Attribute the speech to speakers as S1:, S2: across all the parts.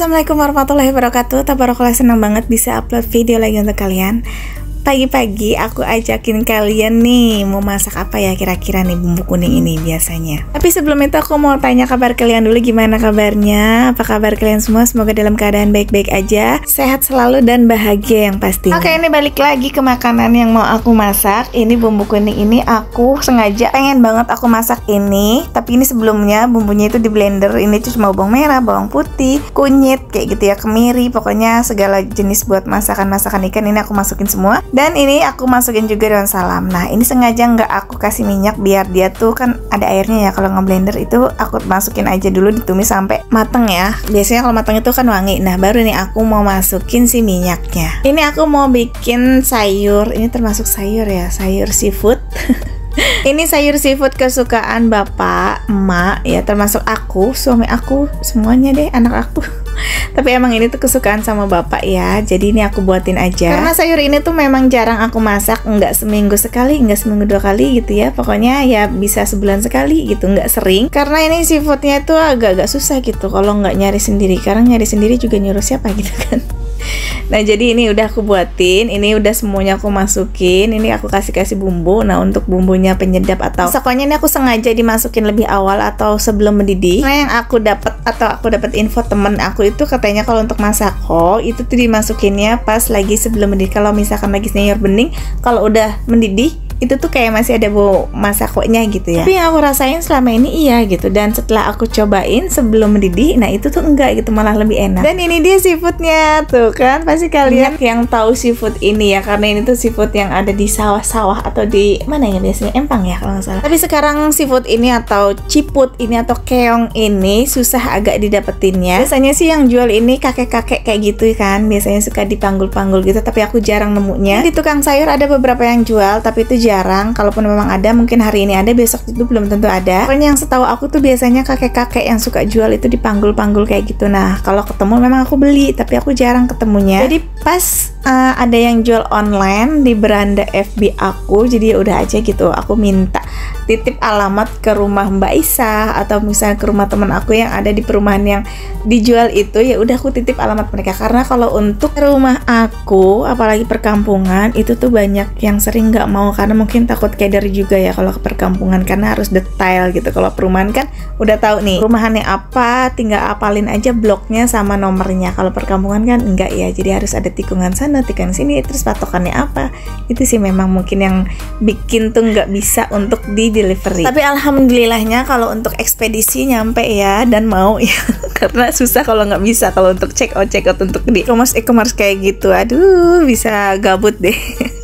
S1: Assalamualaikum warahmatullahi wabarakatuh. Tabarakallah, senang banget bisa upload video lagi untuk kalian. Pagi-pagi aku ajakin kalian nih, mau masak apa ya kira-kira nih bumbu kuning ini biasanya. Tapi sebelum itu aku mau tanya kabar kalian dulu, gimana kabarnya? Apa kabar kalian semua? Semoga dalam keadaan baik-baik aja, sehat selalu dan bahagia yang pasti. Oke, ini balik lagi ke makanan yang mau aku masak. Ini bumbu kuning ini aku sengaja pengen banget aku masak ini. Tapi ini sebelumnya bumbunya itu di blender. Ini tuh cuma bawang merah, bawang putih, kunyit kayak gitu ya, kemiri, pokoknya segala jenis buat masakan-masakan ikan ini aku masukin semua. Dan ini aku masukin juga daun salam. Nah, ini sengaja nggak aku kasih minyak biar dia tuh kan ada airnya ya. Kalau ngeblender itu aku masukin aja dulu, ditumis sampai mateng ya. Biasanya kalau mateng itu kan wangi. Nah, baru nih aku mau masukin si minyaknya. Ini aku mau bikin sayur. Ini termasuk sayur ya, sayur seafood. Ini sayur seafood kesukaan bapak, emak ya, termasuk aku, suami aku, semuanya deh, anak aku. Tapi emang ini tuh kesukaan sama bapak ya, jadi ini aku buatin aja. Karena sayur ini tuh memang jarang aku masak, nggak seminggu sekali, nggak seminggu 2 kali gitu ya. Pokoknya ya bisa sebulan sekali gitu, nggak sering. Karena ini seafoodnya tuh agak-agak susah gitu kalau nggak nyari sendiri. Karena nyari sendiri juga nyuruh siapa gitu kan. Nah, jadi ini udah aku buatin, ini udah semuanya aku masukin, ini aku kasih bumbu. Nah, untuk bumbunya penyedap atau pokoknya ini aku sengaja dimasukin lebih awal atau sebelum mendidih. Nah, yang aku dapat info temen aku itu katanya kalau untuk masako itu tuh dimasukinnya pas lagi sebelum mendidih. Kalau misalkan lagi sayur bening, kalau udah mendidih itu tuh kayak masih ada bau masakonya gitu ya. Tapi yang aku rasain selama ini iya gitu. Dan setelah aku cobain sebelum mendidih, nah itu tuh enggak gitu, malah lebih enak. Dan ini dia seafoodnya tuh kan. Pasti kalian yang tahu seafood ini ya, karena ini tuh seafood yang ada di sawah-sawah atau di mana ya biasanya, Empang ya kalau nggak salah. Tapi sekarang seafood ini atau ciput ini atau keong ini susah agak didapetinnya. Biasanya sih yang jual ini kakek-kakek kayak gitu kan, biasanya suka dipanggul-panggul gitu. Tapi aku jarang nemunya. Di tukang sayur ada beberapa yang jual, tapi itu jarang. Kalaupun memang ada, mungkin hari ini ada, besok itu belum tentu ada. Pokoknya yang setahu aku tuh biasanya kakek-kakek yang suka jual itu dipanggul-panggul kayak gitu. Nah, kalau ketemu memang aku beli, tapi aku jarang ketemunya. Jadi pas ada yang jual online di beranda FB aku, jadi ya udah aja gitu, aku minta titip alamat ke rumah Mbak Isa atau misalnya ke rumah teman aku yang ada di perumahan yang dijual itu, ya udah aku titip alamat mereka. Karena kalau untuk rumah aku, apalagi perkampungan, itu tuh banyak yang sering nggak mau karena mungkin takut keder juga ya kalau ke perkampungan, karena harus detail gitu. Kalau perumahan kan udah tahu nih perumahannya apa, tinggal apalin aja bloknya sama nomornya. Kalau perkampungan kan enggak ya, jadi harus ada tikungan sana, tikungan sini, terus patokannya apa. Itu sih memang mungkin yang bikin tuh nggak bisa untuk di delivery. Tapi alhamdulillahnya kalau untuk ekspedisi nyampe ya, dan mau ya. Karena susah kalau nggak bisa, kalau untuk check out untuk di e-commerce kayak gitu, aduh bisa gabut deh.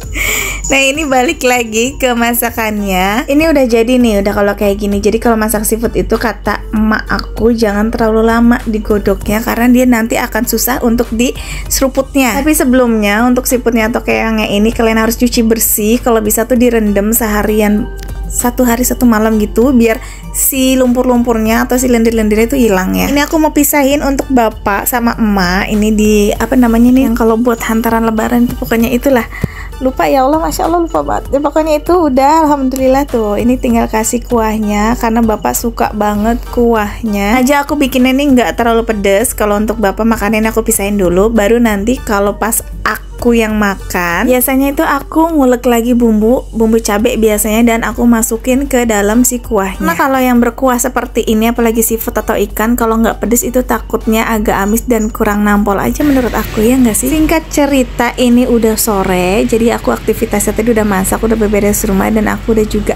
S1: Nah, ini balik lagi ke masakannya. Ini udah jadi nih, udah kalau kayak gini. Jadi kalau masak seafood itu kata emak aku jangan terlalu lama digodoknya, karena dia nanti akan susah untuk diseruputnya. Tapi sebelumnya untuk seafoodnya atau keongnya ini kalian harus cuci bersih. Kalau bisa tuh direndam seharian, 1 hari 1 malam gitu, biar si lumpur-lumpurnya atau si lendir-lendirnya itu hilang ya. Ini aku mau pisahin untuk bapak sama emak. Ini di apa namanya nih yang kalau buat hantaran lebaran itu, pokoknya itulah. Lupa ya Allah, Masya Allah lupa banget ya. Pokoknya itu udah, alhamdulillah tuh. Ini tinggal kasih kuahnya, karena bapak suka banget kuahnya. Aja aku bikinnya nih nggak terlalu pedes. Kalau untuk bapak makannya aku pisahin dulu, baru nanti kalau pas aku yang makan, biasanya itu aku ngulek lagi bumbu cabai biasanya, dan aku masukin ke dalam si kuahnya. Nah, kalau yang berkuah seperti ini, apalagi seafood atau ikan, kalau nggak pedes itu takutnya agak amis dan kurang nampol aja menurut aku, ya nggak sih? Singkat cerita, ini udah sore, jadi aku aktivitasnya tadi udah masak, udah beberes rumah, dan aku udah juga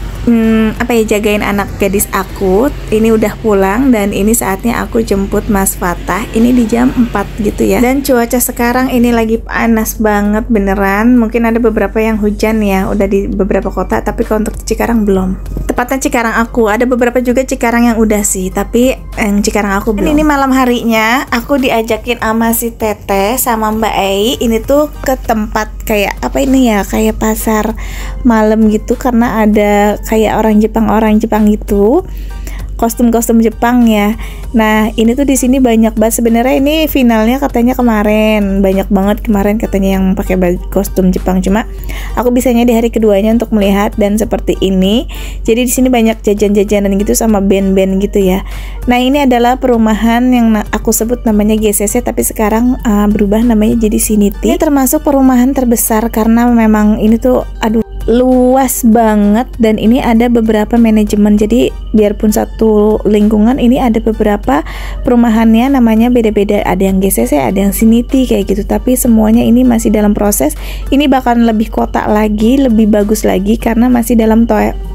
S1: jagain anak gadis aku. Ini udah pulang, dan ini saatnya aku jemput Mas Fatah. Ini di jam 4 gitu ya. Dan cuaca sekarang ini lagi panas banget beneran. Mungkin ada beberapa yang hujan ya, udah di beberapa kota, tapi kalau untuk Cikarang belum. Tepatnya Cikarang aku, ada beberapa juga Cikarang yang udah sih, tapi yang Cikarang aku belum. Dan ini malam harinya aku diajakin sama si Teteh sama Mbak Ei ini tuh ke tempat kayak apa ini ya, kayak pasar malam gitu, karena ada kayak orang Jepang gitu. kostum-kostum Jepang ya. Nah, ini tuh di sini banyak banget. Sebenarnya ini finalnya katanya kemarin, banyak banget kemarin katanya yang pakai kostum Jepang. Cuma aku bisanya di hari keduanya untuk melihat dan seperti ini. Jadi di sini banyak jajan-jajanan gitu sama band-band gitu ya. Nah, ini adalah perumahan yang aku sebut namanya GCC, tapi sekarang berubah namanya jadi Siniti. Ini termasuk perumahan terbesar karena memang ini tuh luas banget, dan ini ada beberapa manajemen. Jadi biarpun satu lingkungan ini ada beberapa perumahannya namanya beda-beda, ada yang GCC, ada yang Siniti kayak gitu, tapi semuanya ini masih dalam proses. Ini bahkan lebih kota lagi, lebih bagus lagi karena masih dalam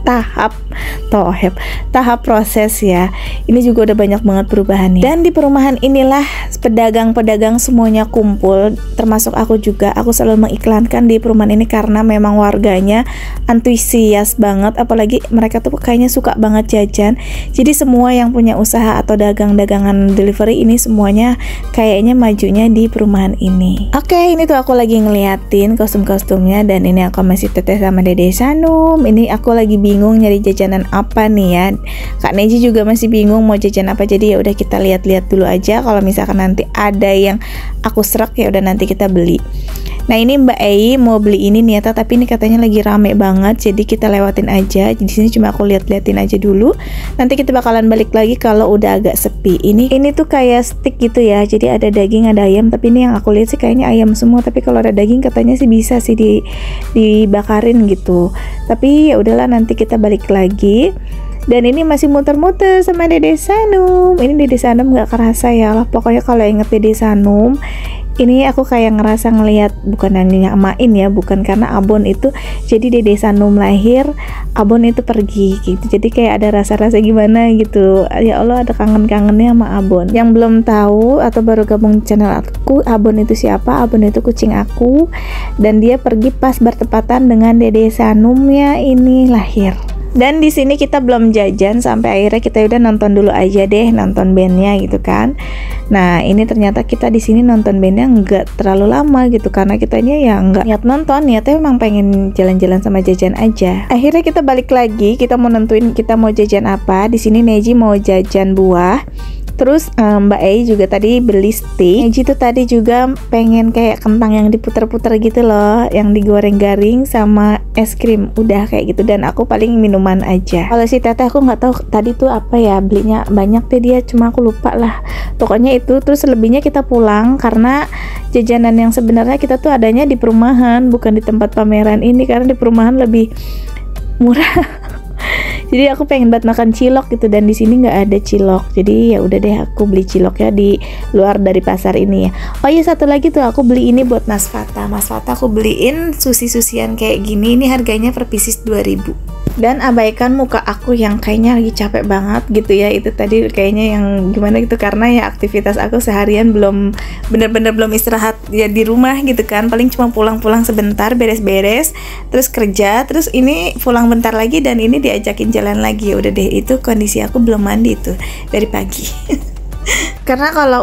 S1: tahap proses ya. Ini juga udah banyak banget perubahannya. Dan di perumahan inilah pedagang-pedagang semuanya kumpul, termasuk aku juga. Aku selalu mengiklankan di perumahan ini karena memang warganya antusias banget, apalagi mereka tuh kayaknya suka banget jajan. Jadi semua yang punya usaha atau dagang-dagangan delivery ini semuanya kayaknya majunya di perumahan ini. Oke, ini tuh aku lagi ngeliatin kostum-kostumnya, dan ini aku masih teteh sama Dede Sanum. Ini aku lagi bingung nyari jajanan apa nih ya. Kak Neji juga masih bingung mau jajan apa, jadi ya udah kita lihat-lihat dulu aja. Kalau misalkan nanti ada yang aku serak ya udah nanti kita beli. Nah, ini Mbak Ei mau beli ini niata, tapi ini katanya lagi rame banget, jadi kita lewatin aja. Di sini cuma aku lihat-liatin aja dulu. Nanti kita bakalan balik lagi kalau udah agak sepi. Ini tuh kayak stick gitu ya. Jadi ada daging, ada ayam, tapi ini yang aku lihat sih kayaknya ayam semua. Tapi kalau ada daging katanya sih bisa sih dibakarin gitu. Tapi ya udahlah, nanti kita balik lagi. Dan ini masih muter-muter sama Dede Sanum. Ini Dede Sanum nggak kerasa ya lah. Pokoknya kalau inget Dede Sanum, ini aku kayak ngerasa ngelihat, bukan hanya nyamain ya, bukan karena Abon itu, jadi Dede Sanum lahir, Abon itu pergi gitu. Jadi kayak ada rasa-rasa gimana gitu. Ya Allah, ada kangen-kangennya sama Abon. Yang belum tahu atau baru gabung channel aku, Abon itu siapa? Abon itu kucing aku, dan dia pergi pas bertepatan dengan Dede Sanumnya ini lahir. Dan di sini kita belum jajan sampai akhirnya kita udah nonton dulu aja deh, nonton bandnya gitu kan. Nah, ini ternyata kita di sini nonton bandnya nggak terlalu lama gitu, karena kitanya ya nggak niat nonton, niatnya memang pengen jalan-jalan sama jajan aja. Akhirnya kita balik lagi, kita mau nentuin kita mau jajan apa. Di sini Neji mau jajan buah. Terus Mbak Ei juga tadi beli steak. Neji tuh tadi juga pengen kayak kentang yang diputer-puter gitu loh, yang digoreng garing sama es krim, udah kayak gitu. Dan aku paling minuman aja. Kalau si teteh aku nggak tahu tadi tuh apa ya, belinya banyak deh dia, cuma aku lupa lah. Pokoknya itu. Terus selebihnya kita pulang karena jajanan yang sebenarnya kita tuh adanya di perumahan, bukan di tempat pameran ini, karena di perumahan lebih murah. Jadi aku pengen banget makan cilok gitu, dan di sini nggak ada cilok. Jadi ya udah deh, aku beli ciloknya di luar dari pasar ini ya. Oh iya, satu lagi tuh aku beli ini buat Mas Fata. Mas Fata aku beliin susi-susian kayak gini. Ini harganya per pieces 2.000. Dan abaikan muka aku yang kayaknya lagi capek banget gitu ya. Itu tadi kayaknya yang gimana gitu, karena ya aktivitas aku seharian belum bener-bener belum istirahat ya di rumah gitu kan. Paling cuma pulang-pulang sebentar, beres-beres, terus kerja, terus ini pulang bentar lagi, dan ini diajakin jalan lagi. Ya udah deh, itu kondisi aku belum mandi tuh dari pagi. Karena kalau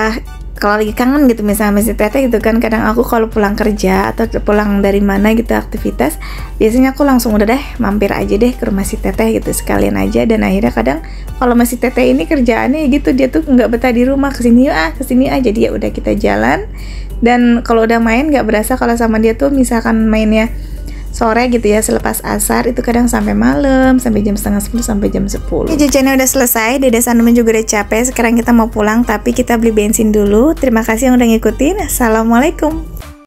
S1: lagi kangen gitu misalnya si teteh gitu kan, kadang aku kalau pulang kerja atau pulang dari mana gitu aktivitas, biasanya aku langsung udah deh mampir aja deh ke rumah si teteh gitu sekalian aja. Dan akhirnya kadang kalau masih teteh ini kerjaannya gitu, dia tuh nggak betah di rumah, kesini aja. Jadi ya udah kita jalan. Dan kalau udah main nggak berasa kalau sama dia tuh, misalkan mainnya sore gitu ya, selepas asar itu kadang sampai malam, sampai jam 9:30 sampai jam 10. Ini jajannya udah selesai, Dede Sanum juga udah capek. Sekarang kita mau pulang, tapi kita beli bensin dulu. Terima kasih yang udah ngikutin. Assalamualaikum.